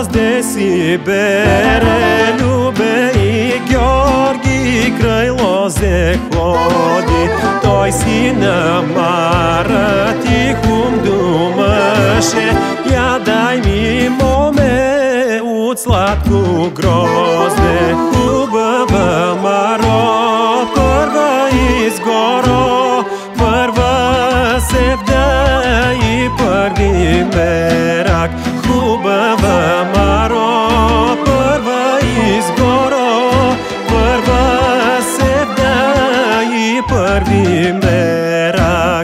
gvozde si bere, Ljube i Georgi kraj loze hodi. Той си намара тихом думаше, я дай ми моме от сладко грозде. Хубава Маро, първа изгоро, първа севда и първи мерак. Хубава Маро, първа изгоро, първа севда и първи мерак.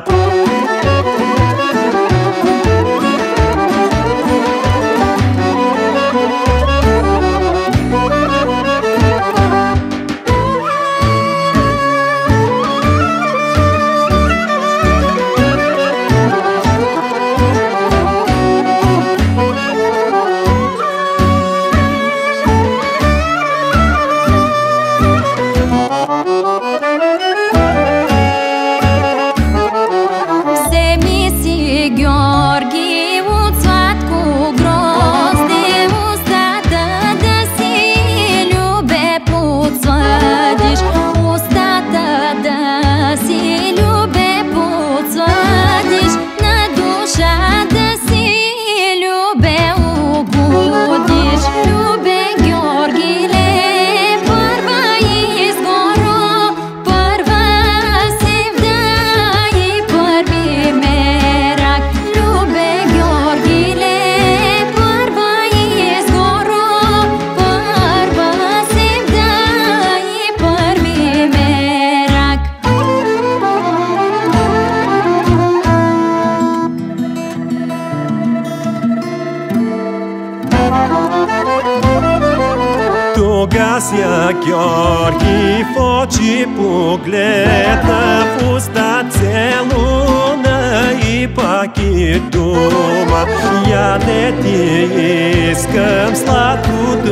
Тогася Георги в очи погледна, в уста целуна и пак и дума. Я не ти искам сладко